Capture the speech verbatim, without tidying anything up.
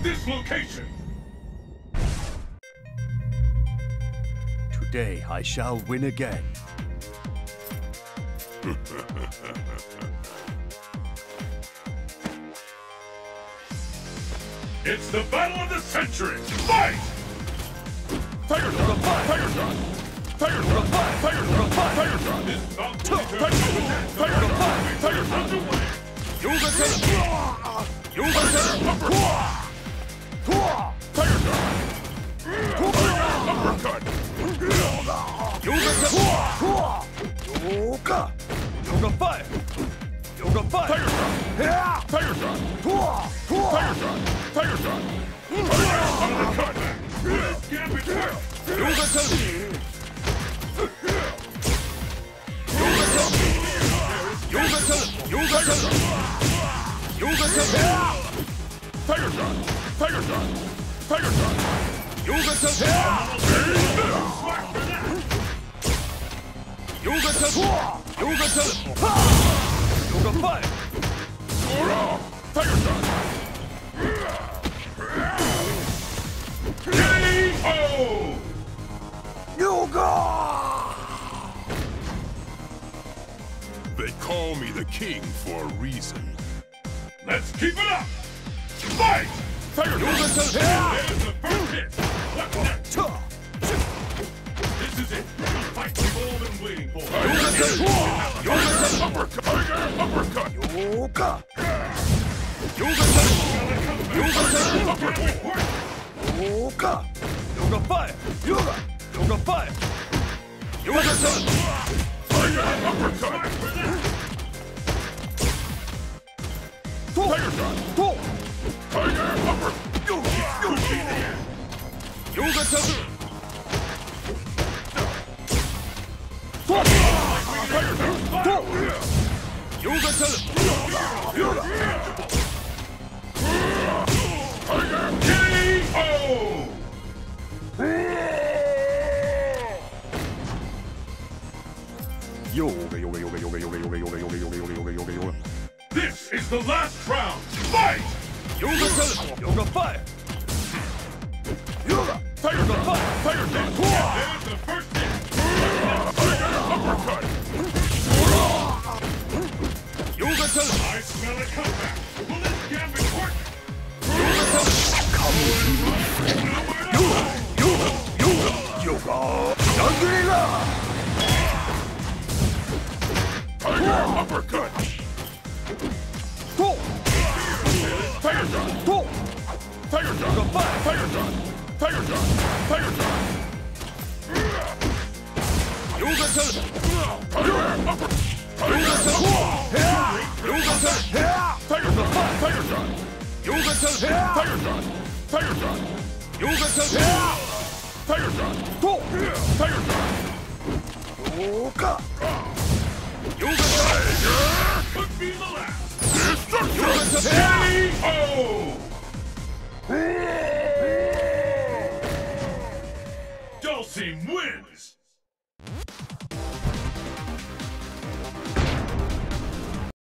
this location! Today I shall win again. It's the battle of the century! Fight! Fire shot! Fire shot! Fire shot! Fire shot! Fire shot! This is not Fire shot! Fire shot! Fire shot! Yoga Tender! Yoga Tender! Fire shot! Uppercut! Yoga Tender! Yoga! Yoga fire! Yoga fire! Fire shot! Fire shot! Fire shot! Fire shot! Uppercut! Gambit work! Yoga Tender! Yoga Tender! Yoga Tender! Yoga Tender! Fire shot! Fire shot! Fire shot! Yoga Tender! Yoga Tender! Yoga Tender! Yoga fire! Fire shot! K O! Yoga! They call me the king for a reason. Let's keep it up! Fight! Fire shot! There's the first hit! Left neck! This is it! The fight we've all been waiting for! Uppercut! Tiger uppercut! Yoga! Yoga uppercut! Yoga! Yoga fire! Yoga! Yoga fire! Yoga Tender! Tiger uppercut! Fire shot! Tiger uppercut! Yoga Tender! Yoga Tender! K O! Yoga, yoga, yoga, yoga, yoga, yoga, yoga, yoga, yoga, yoga, yoga, yoga. This is the last round! Fight! Yoga Tender! Yoga fire! Yoga! Fire shot! Fire shot! There's the first hit! Uppercut! Yoga Tender! I smell a comeback! Will this gambit work? Yoga Tender! Come with me, friend! Yoga! Yoga! Yoga! Yoga! Shangri-La! Tiger uppercut! Fire shot! Fire shot! Fire shot! Fire shot! Fire shot! Yoga Tender! Tiger uppercut! Yoga Tender! Yoga Tender! Fire shot! Fire shot! Yoga Tender! Fire shot! Fire shot! Yoga Tender! Fire shot! Fire shot! Yoga! Yoga Could be the last! Yoga Tender! K O! Dhalsim wins!